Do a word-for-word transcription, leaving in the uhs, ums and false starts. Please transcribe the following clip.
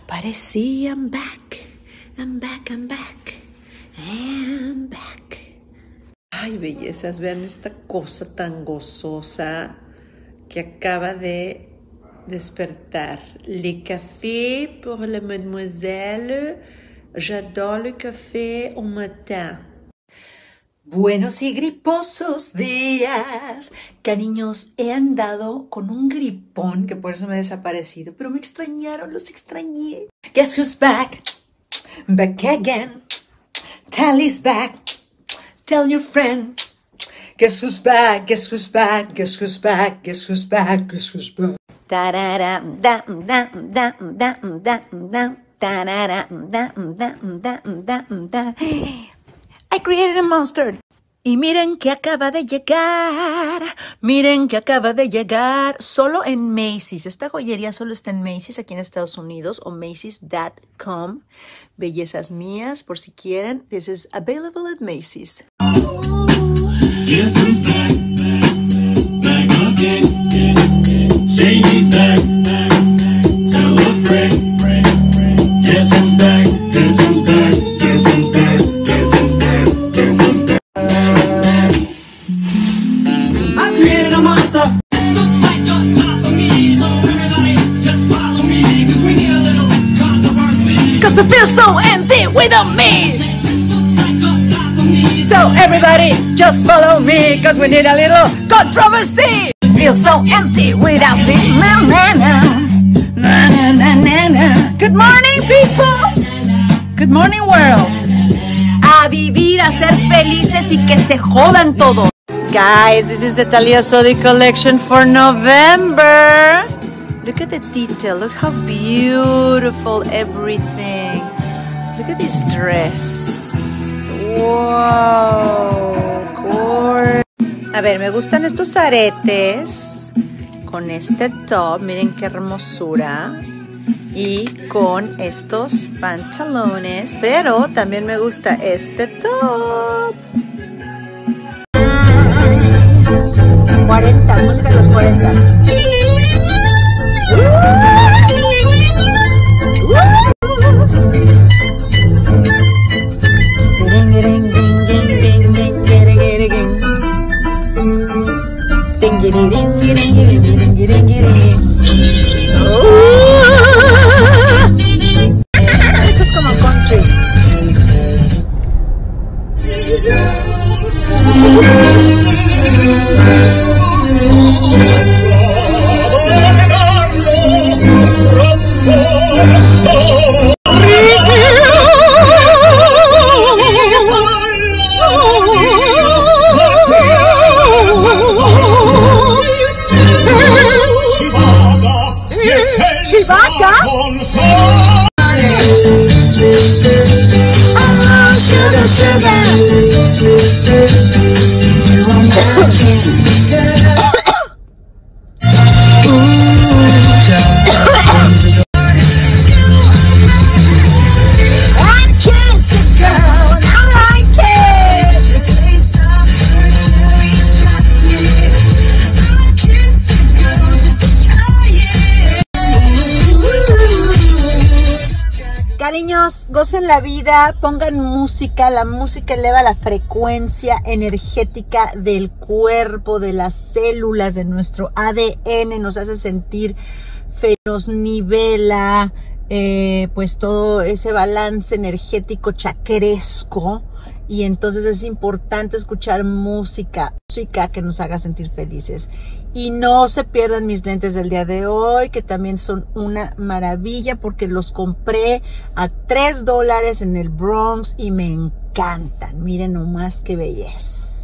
Aparecí, I'm back, I'm back, I'm back, I'm back. Ay, bellezas, vean esta cosa tan gozosa que acaba de despertar. Le café pour la mademoiselle. J'adore le café au matin. Buenos y griposos días. Cariños, he andado con un gripón que por eso me he desaparecido, pero me extrañaron, los extrañé. Guess who's back? Back again. Tally's back. Tell your friend. Guess who's back? Guess who's back? Guess who's back? Guess who's back? Guess who's back? Da-da-da, da-da-da-da-da-da-da. Da-da-da-da-da-da-da-da. I created a monster. Y miren que acaba de llegar, miren que acaba de llegar, solo en Macy's. Esta joyería solo está en Macy's aquí en Estados Unidos o Macy's punto com. Bellezas mías, por si quieren. This is available at Macy's. Guess who's back, back, back again. Shady's back, tell a friend. Guess who's back, guess who's back, guess who's back, guess who's back, guess who's back. I created a monster. This looks like a top for me, so everybody just follow me, cause we need a little controversy. Cause it feels so empty without me. This looks like a top for me, So everybody just follow me, cause we need a little controversy. It feels so empty without me. Na, na, na. Na, na, na, na, na. Good morning, people. Good morning, world. A vivir, a ser felices y que se jodan todos. Guys, this is the Talia Sodi collection for November. Look at the detail. Look how beautiful everything. Look at this dress. Wow, cool. A ver, me gustan estos aretes con este top, miren qué hermosura, y con estos pantalones, pero también me gusta este top. cuarenta, música de los cuarenta. Esto es como country. Chewbacca? Oh, sugar, sugar. Cariños, gocen la vida, pongan música, la música eleva la frecuencia energética del cuerpo, de las células, de nuestro A D N, nos hace sentir fe, nos nivela, eh, pues todo ese balance energético chakresco, y entonces es importante escuchar música, música que nos haga sentir felices. Y no se pierdan mis lentes del día de hoy, que también son una maravilla porque los compré a tres dólares en el Bronx y me encantan. Miren nomás qué belleza.